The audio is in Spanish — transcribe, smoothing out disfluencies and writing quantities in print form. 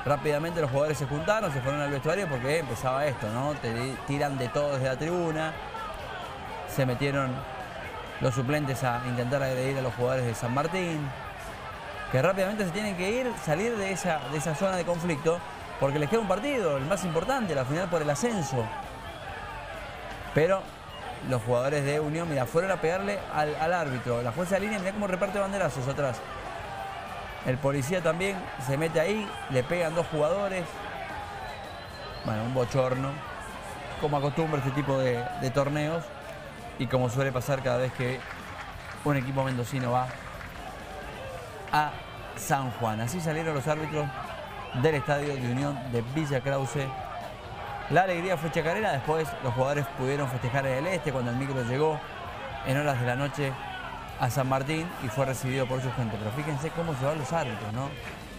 Rápidamente los jugadores se juntaron, se fueron al vestuario porque empezaba esto, ¿no? Te tiran de todo desde la tribuna. Se metieron los suplentes a intentar agredir a los jugadores de San Martín, que rápidamente se tienen que ir, salir de esa zona de conflicto, porque les queda un partido, el más importante, la final por el ascenso. Pero los jugadores de Unión, mira, fueron a pegarle al árbitro. La jueza de línea, mira cómo reparte banderazos atrás. El policía también se mete ahí, le pegan 2 jugadores. Bueno, un bochorno, como acostumbra este tipo de torneos y como suele pasar cada vez que un equipo mendocino va a San Juan. Así salieron los árbitros del estadio de Unión de Villa Krause. La alegría fue chacarera, después los jugadores pudieron festejar en el este cuando el micro llegó en horas de la noche a San Martín y fue recibido por su gente. Pero fíjense cómo se van los árbitros, ¿no?